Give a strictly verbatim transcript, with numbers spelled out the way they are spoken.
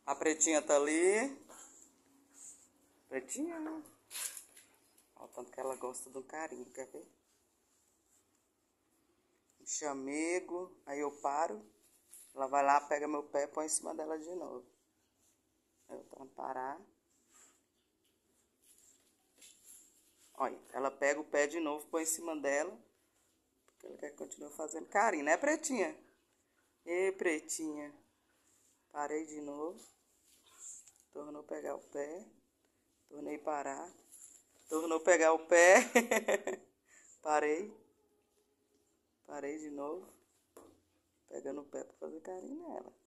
A pretinha tá ali. Pretinha. Olha o tanto que ela gosta do carinho, quer ver? Um chamego. Aí eu paro. Ela vai lá, pega meu pé e põe em cima dela de novo. Aí eu tento parar. Olha, ela pega o pé de novo, põe em cima dela. Porque ela quer que continue fazendo carinho, né, pretinha? Ê, pretinha. Parei de novo. Tornou pegar o pé. Tornei parar. Tornou pegar o pé. Parei. Parei de novo. Pegando o pé pra fazer carinho nela.